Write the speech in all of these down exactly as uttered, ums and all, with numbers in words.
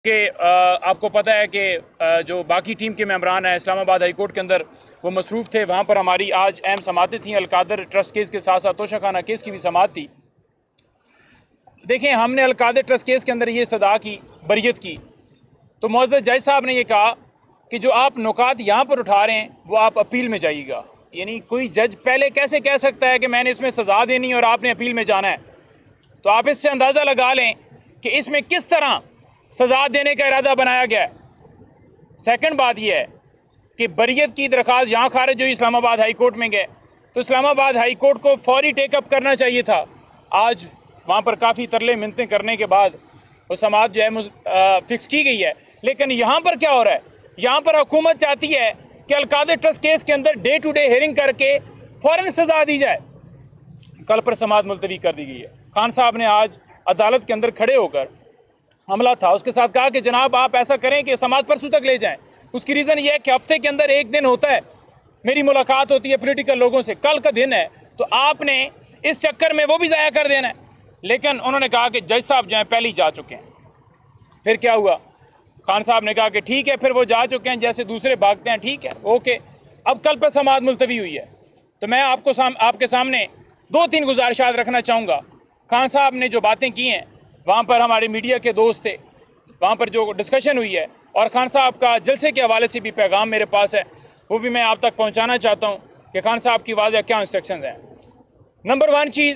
कि आपको पता है कि जो बाकी टीम के मेंबरान हैं इस्लामाबाद हाई कोर्ट के अंदर वो मसरूफ़ थे। वहाँ पर हमारी आज अहम समातें थीं। अलकादर ट्रस्ट केस के साथ साथ तोशाखाना केस की भी समात थी। देखें, हमने अलकादर ट्रस्ट केस के अंदर ये सदा की बरियत की, तो मुअज़्ज़ज़ जज साहब ने ये कहा कि जो आप नुकात यहाँ पर उठा रहे हैं वो आप अपील में जाइएगा। यानी कोई जज पहले कैसे कह सकता है कि मैंने इसमें सज़ा देनी और आपने अपील में जाना है। तो आप इससे अंदाज़ा लगा लें कि इसमें किस तरह सजा देने का इरादा बनाया गया है। सेकंड बात यह है कि बरियत की दरख्वास्त यहाँ खारिज हुई, इस्लामाबाद हाई कोर्ट में गए, तो इस्लामाबाद हाई कोर्ट को फौरी टेकअप करना चाहिए था। आज वहाँ पर काफ़ी तरले मिन्नतें करने के बाद वो समात जो है फिक्स की गई है। लेकिन यहाँ पर क्या हो रहा है, यहाँ पर हुकूमत चाहती है कि अलकादर ट्रस्ट केस के अंदर डे टू डे हेयरिंग करके फौरन सजा दी जाए। कल पर समात मुलतवी कर दी गई है। खान साहब ने आज अदालत के अंदर खड़े होकर, हमला था उसके साथ, कहा कि जनाब आप ऐसा करें कि समात परसों तक ले जाएं। उसकी रीज़न ये है कि हफ्ते के अंदर एक दिन होता है, मेरी मुलाकात होती है पॉलिटिकल लोगों से, कल का दिन है, तो आपने इस चक्कर में वो भी ज़ाया कर देना है। लेकिन उन्होंने कहा कि जज साहब जो हैं पहले ही जा चुके हैं। फिर क्या हुआ, खान साहब ने कहा कि ठीक है, फिर वो जा चुके हैं, जैसे दूसरे भागते हैं, ठीक है, ओके। अब कल पर समात मुलतवी हुई है, तो मैं आपको साम, आपके सामने दो तीन गुजारिशात रखना चाहूँगा। खान साहब ने जो बातें की हैं, वहाँ पर हमारे मीडिया के दोस्त थे, वहाँ पर जो डिस्कशन हुई है, और खान साहब का जलसे के हवाले से भी पैगाम मेरे पास है, वो भी मैं आप तक पहुँचाना चाहता हूँ कि खान साहब की वाज़ह क्या इंस्ट्रक्शंस हैं। नंबर वन चीज़,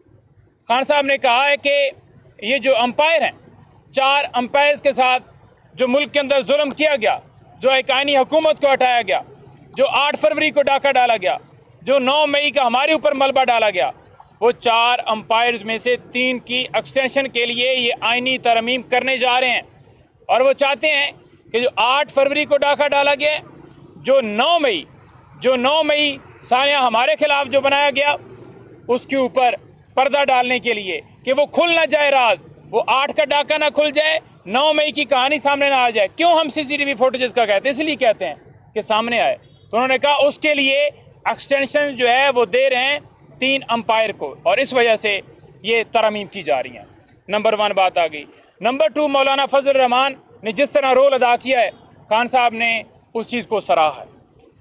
खान साहब ने कहा है कि ये जो अंपायर हैं, चार अंपायर्स के साथ जो मुल्क के अंदर जुल्म किया गया, जो एक आईनी हुकूमत को हटाया गया, जो आठ फरवरी को डाका डाला गया, जो नौ मई का हमारे ऊपर मलबा डाला गया, वो चार अंपायर्स में से तीन की एक्सटेंशन के लिए ये आईनी तरमीम करने जा रहे हैं। और वो चाहते हैं कि जो आठ फरवरी को डाका डाला गया, जो नौ मई जो नौ मई साया हमारे खिलाफ जो बनाया गया, उसके ऊपर पर्दा डालने के लिए कि वो खुल ना जाए राज, वो आठ का डाका ना खुल जाए, नौ मई की कहानी सामने ना आ जाए। क्यों हम सीसीटीवी फुटेजेस का कहते हैं, इसलिए कहते हैं कि सामने आए। तो उन्होंने कहा उसके लिए एक्सटेंशन जो है वो दे रहे हैं तीन अंपायर को, और इस वजह से ये तरमीम की जा रही हैं। नंबर वन बात आ गई। नंबर टू, मौलाना फजल रहमान ने जिस तरह रोल अदा किया है, खान साहब ने उस चीज़ को सराहा है।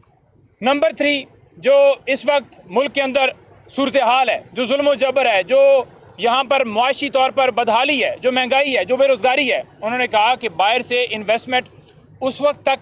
नंबर थ्री, जो इस वक्त मुल्क के अंदर सूरत हाल है, जो जुल्म जबर है, जो यहाँ पर मुआशी तौर पर बदहाली है, जो महंगाई है, जो बेरोजगारी है, उन्होंने कहा कि बाहर से इन्वेस्टमेंट उस वक्त तक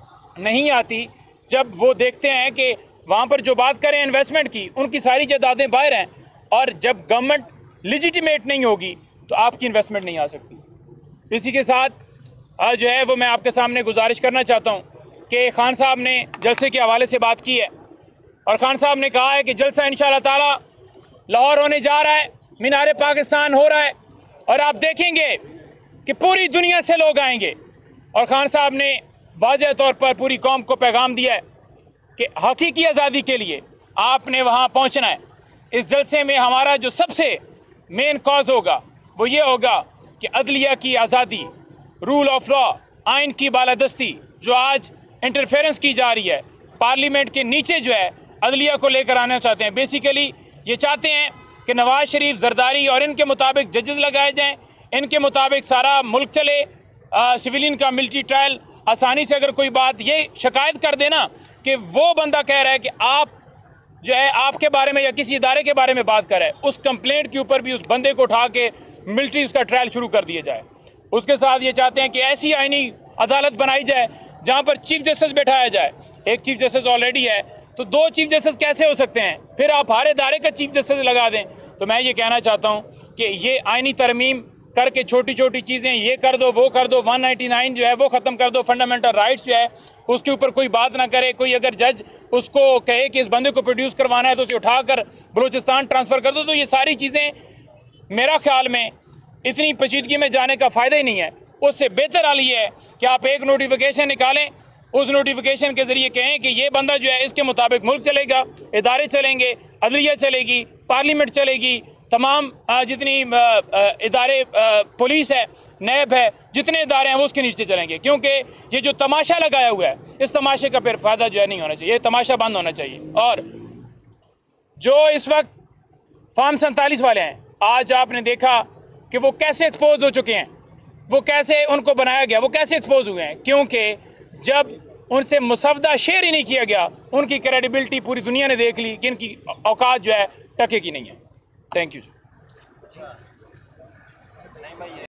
नहीं आती जब वो देखते हैं कि वहाँ पर जो बात करें इन्वेस्टमेंट की, उनकी सारी जायदादें बाहर हैं, और जब गवर्नमेंट लिजिटिमेट नहीं होगी तो आपकी इन्वेस्टमेंट नहीं आ सकती। इसी के साथ आज जो है वो मैं आपके सामने गुजारिश करना चाहता हूँ कि खान साहब ने जलसे के हवाले से बात की है, और खान साहब ने कहा है कि जलसा इंशाअल्लाह ताला लाहौर होने जा रहा है, मीनारे पाकिस्तान हो रहा है, और आप देखेंगे कि पूरी दुनिया से लोग आएंगे। और खान साहब ने वाज़ेह तौर पर पूरी कौम को पैगाम दिया है कि हकीकी आज़ादी के लिए आपने वहाँ पहुँचना है। इस जलसे में हमारा जो सबसे मेन कॉज होगा वो ये होगा कि अदलिया की आज़ादी, रूल ऑफ लॉ, आइन की बालादस्ती, जो आज इंटरफेरेंस की जा रही है पार्लियामेंट के नीचे, जो है अदलिया को लेकर आना चाहते हैं। बेसिकली ये चाहते हैं कि नवाज शरीफ, जरदारी और इनके मुताबिक जजेस लगाए जाएं, इनके मुताबिक सारा मुल्क चले, सिविलियन का मिलिट्री ट्रायल आसानी से, अगर कोई बात ये शिकायत कर देना कि वो बंदा कह रहा है कि आप जो है आपके बारे में या किसी इदारे के बारे में बात कर रहा है, उस कंप्लेंट के ऊपर भी उस बंदे को उठा के मिलिट्री उसका ट्रायल शुरू कर दिया जाए। उसके साथ ये चाहते हैं कि ऐसी आईनी अदालत बनाई जाए जहां पर चीफ जस्टिस बैठाया जाए। एक चीफ जस्टिस ऑलरेडी है, तो दो चीफ जस्टिस कैसे हो सकते हैं? फिर आप हर इदारे का चीफ जस्टिस लगा दें। तो मैं ये कहना चाहता हूं कि ये आईनी तरमीम करके छोटी छोटी चीज़ें ये कर दो, वो कर दो, एक सौ निन्यानवे जो है वो ख़त्म कर दो, फंडामेंटल राइट्स जो है उसके ऊपर कोई बात ना करे। कोई अगर जज उसको कहे कि इस बंदे को प्रोड्यूस करवाना है तो उसे उठाकर बलूचिस्तान ट्रांसफ़र कर दो। तो ये सारी चीज़ें मेरा ख्याल में इतनी पेचीदगी में जाने का फ़ायदा ही नहीं है। उससे बेहतर हाल ये है कि आप एक नोटिफिकेशन निकालें, उस नोटिफिकेशन के ज़रिए कहें कि ये बंदा जो है इसके मुताबिक मुल्क चलेगा, इदारे चलेंगे, अदलिया चलेगी, पार्लियामेंट चलेगी, तमाम जितनी इदारे, पुलिस है, नैब है, जितने इदारे हैं वो उसके नीचे चलेंगे। क्योंकि ये जो तमाशा लगाया हुआ है, इस तमाशे का फिर फायदा जो है नहीं होना चाहिए, ये तमाशा बंद होना चाहिए। और जो इस वक्त फार्म सैंतालीस वाले हैं, आज आपने देखा कि वो कैसे एक्सपोज हो चुके हैं। वो कैसे उनको बनाया गया, वो कैसे एक्सपोज हुए हैं? क्योंकि जब उनसे मुसवदा शेयर ही नहीं किया गया, उनकी क्रेडिबिलिटी पूरी दुनिया ने देख ली कि इनकी औकात जो है टके की नहीं है। Thank you.